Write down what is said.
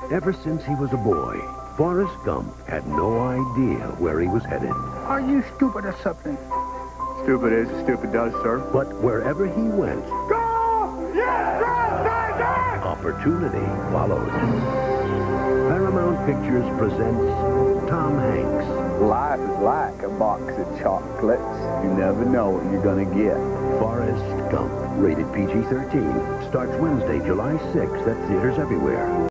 Ever since he was a boy, Forrest Gump had no idea where he was headed. Are you stupid or something? Stupid is, stupid does, sir. But wherever he went, Go! Yes! opportunity followed. Paramount Pictures presents Tom Hanks. Life is like a box of chocolates. You never know what you're gonna get. Forrest Gump, rated PG-13, starts Wednesday, July 6th at theaters everywhere.